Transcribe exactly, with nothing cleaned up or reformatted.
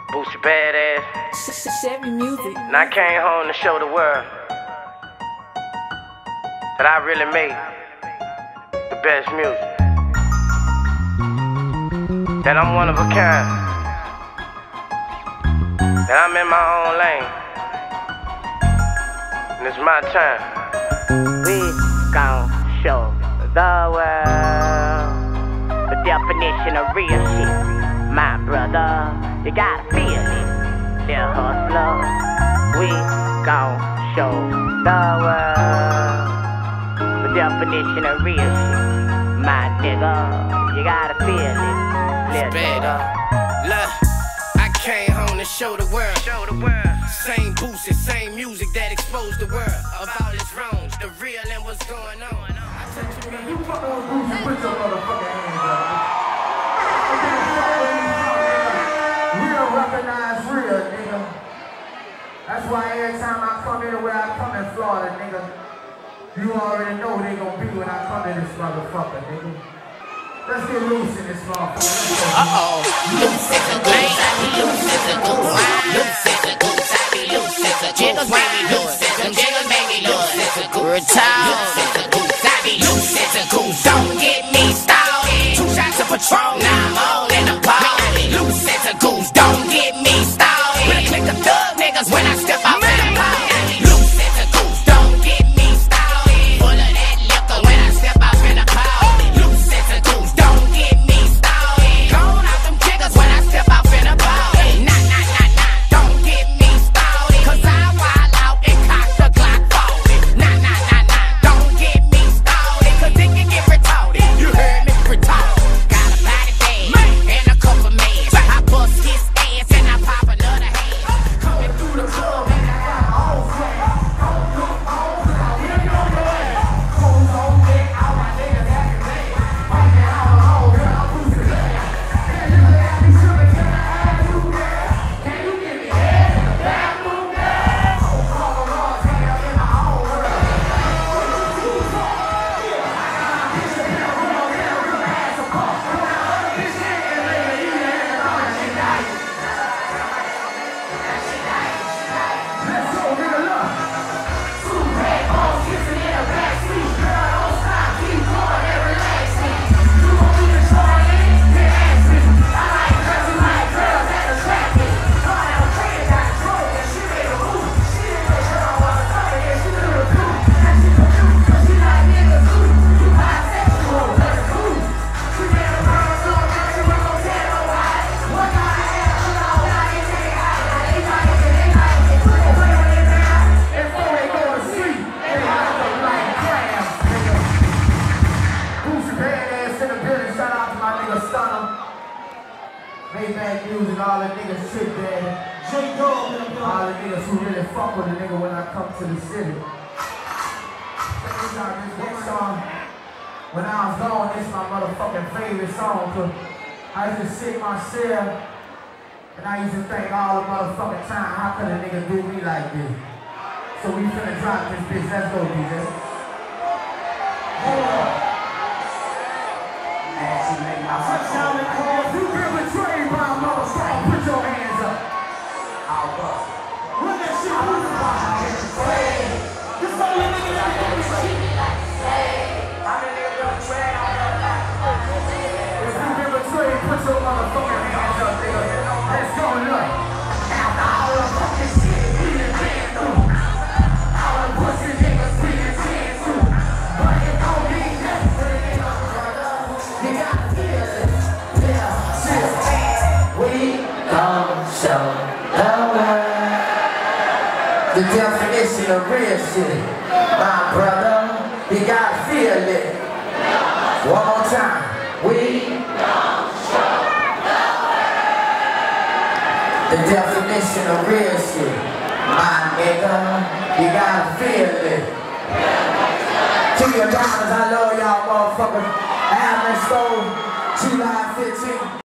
Boosie badass. Chevy music. And I came home to show the world that I really make the best music. That I'm one of a kind. That I'm in my own lane. And it's my time. We gon' show the world the definition of real shit. My brother, you gotta feel it. Little hustler, we gon' show the world the definition of real shit. My nigga, you gotta feel it. Little better. Look, I came home to show the world. Show the world. Same Boosie, same music that exposed the world of all its wrongs, the real and what's going on. I touch you, man. You fuck on Boosie, put your motherfucking hands up. Real recognize real, nigga. That's why every time I come anywhere, I come in Florida, nigga. You already know they gon' be when I come in this motherfucker, nigga. Let's get loose in this motherfucker. Uh-oh. Loose as a goose, I be loose as a goose. Loose as a goose, I be loose as a goose. Jiggles make me loose, them jiggles make me loose as a goose. Retire. Loose as a goose, I be loose as a goose. Don't get me started. Two shots of Patron, now I'm all in the ball. Loose as a goose, don't get me started. When I click the thug niggas when I step out in the ball. Loose as a goose, don't get me started. Full of that liquor when I step out in the ball. Loose as a goose, don't get me started. Gone out them jiggers when I step out in the ball. Nah, nah, nah, nah, don't get me started. Cause I wild out and cock the Glock forward. Nah, nah, nah, nah, don't get me started. Cause it can get retarded. You heard me, retarded. Got a body bag and a couple mans. I bust his ass and I pop another hand. Coming through the club and I got all flat. Don't look on, cause I really don't know it. Cold on deck, all my niggas acting bad. Right now, I'm all girl, I'm losing it. And you let me sugar, can I have you, girl? Can you give me head in the bathroom, girl? Oh, call the Lord's hell in my own world. Let's go, nigga, look. Two red balls kissing in the backseat. Girl, don't stop, keep going and relax me. You gon' be the shorty in it? Then ask me. I like girls who like girls that attract me. Thought that was crazy, got control, and she made a move. She didn't make sure I wasn't coming, and she knew the clue. And she confused, cause she like niggas too. You bisexual, that's cool. She made a murder song, now she wasn't gon' tell nobody. What kind of hell, you know, now they take it out. Now they like it, they like it. Put it on their down, before they go to sleep. They like them like crabs, nigga. Boosie badass in the building, shout out to my nigga Stunner. Maybach music, all the niggas shit there. J Dog, all the niggas who really fuck with a nigga when I come to the city. Check this out, this next song. When I was gone, this is my motherfucking favorite song, cause I used to sit myself and I used to think all the motherfucking time, how could a nigga do me like this? So we finna drop this bitch, let's go, D J. Hold on. Actually make my touchdown and call. If you been betrayed by a motherfucker, put your hands up. I'll bust. When that shit was about, I get betrayed. This only nigga that can betray me like you say. I'm a nigga gonna drag on your life. If you been betrayed, put your motherfucking hands up, nigga. Let's go, look. After all the fucking shit we done been through, all the pussy niggas we done seen through, but it don't mean nothing for the nigga, brother. You gotta feel it. Yeah, shit. We gon' show the world the definition of real shit. My brother, you gotta feel it. One more time. We the definition of real shit. My nigga, you gotta feel it. To your diamonds, I love y'all motherfuckers. Admin Stone, July fifteenth.